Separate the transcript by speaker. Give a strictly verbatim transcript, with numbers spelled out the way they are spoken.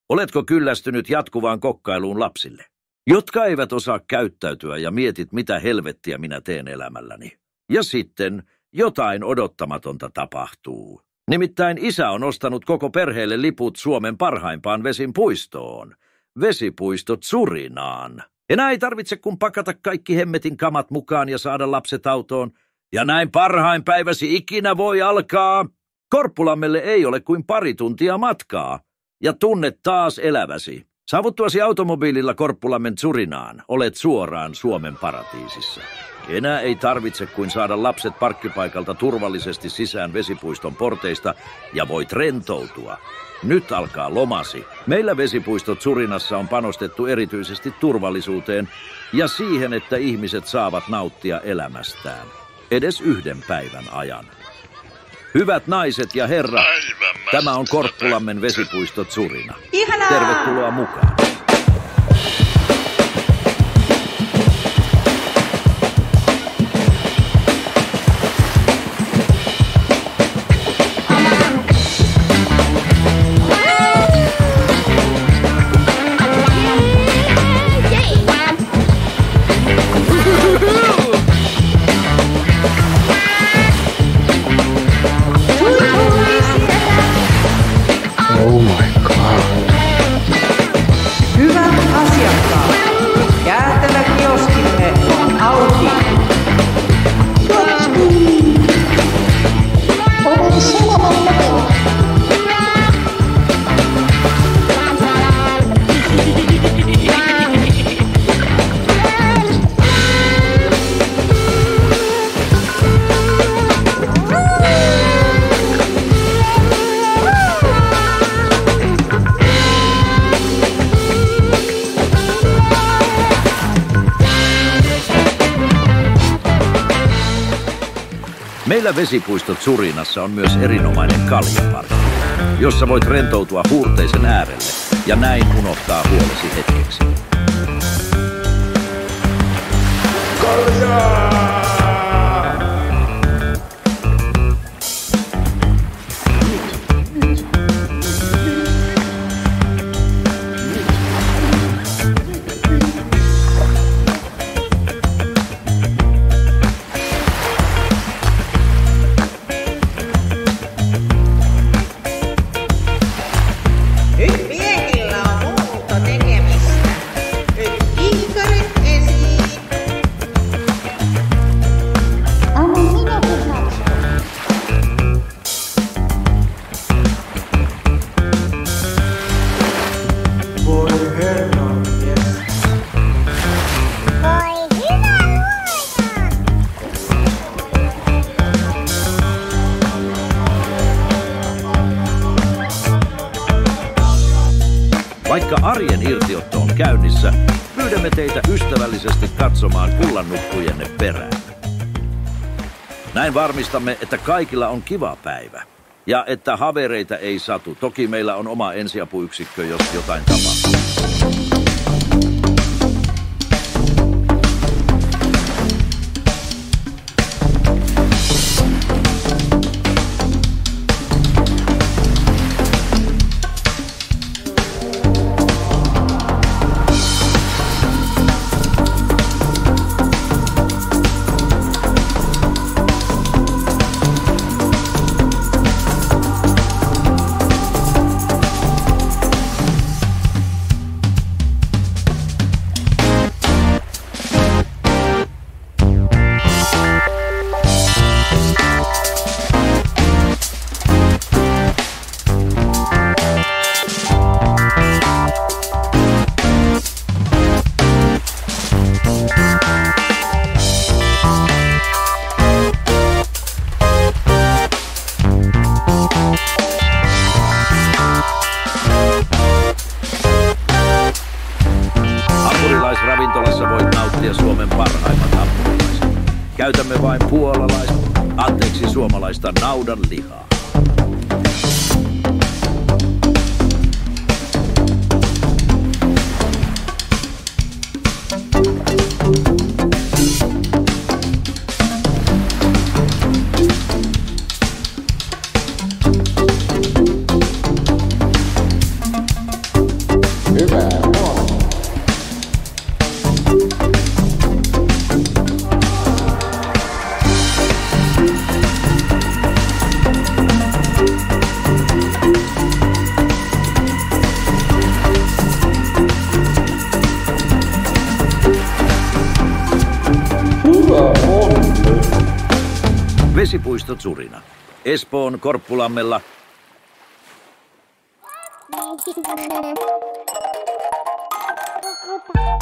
Speaker 1: Oletko kyllästynyt jatkuvaan kokkailuun lapsille, jotka eivät osaa käyttäytyä ja mietit, mitä helvettiä minä teen elämälläni? Ja sitten jotain odottamatonta tapahtuu. Nimittäin isä on ostanut koko perheelle liput Suomen parhaimpaan vesipuistoon. Vesipuistot Surinaan. Enää ei tarvitse kun pakata kaikki hemmetin kamat mukaan ja saada lapset autoon. Ja näin parhain päiväsi ikinä voi alkaa. Korppulammelle ei ole kuin pari tuntia matkaa. Ja tunnet taas eläväsi. Saavuttuasi automobiililla Korppulammen Surinaan, olet suoraan Suomen paratiisissa. Enää ei tarvitse kuin saada lapset parkkipaikalta turvallisesti sisään vesipuiston porteista ja voit rentoutua. Nyt alkaa lomasi. Meillä vesipuistot Surinassa on panostettu erityisesti turvallisuuteen ja siihen, että ihmiset saavat nauttia elämästään. Edes yhden päivän ajan. Hyvät naiset ja herrat, tämä on Korppulammen vesipuistot Surina.
Speaker 2: Ihanaa!
Speaker 1: Tervetuloa mukaan.
Speaker 3: Oh my god.
Speaker 2: Hyvät asiakkaat, jäätelökioskimme on auki.
Speaker 3: Olen Suomen lopella.
Speaker 1: Meillä vesipuistot Surinassa on myös erinomainen kaljaparkki, jossa voit rentoutua huurteisen äärelle ja näin unohtaa huolesi hetkeksi. Kaljaa!
Speaker 2: Nyt miehillä on muuta tekemistä. Nyt kiikarit esiin.
Speaker 3: Anna minäkin katsoa.
Speaker 2: Voi herra, jes.
Speaker 3: Voi hyvä luoja!
Speaker 1: Vaikka arjen irtiotto on käynnissä, pyydämme teitä ystävällisesti katsomaan kullannukkujenne perään. Näin varmistamme, että kaikilla on kiva päivä ja että havereita ei satu. Toki meillä on oma ensiapuyksikkö, jos jotain tapahtuu. Hampurilaisravintolassa voit nauttia Suomen parhaimmat hampurilaiset. Käytämme vain puolalaista, anteeksi suomalaista naudan lihaa. Risto Zurina. Espoon Korppulammella
Speaker 3: Thank you.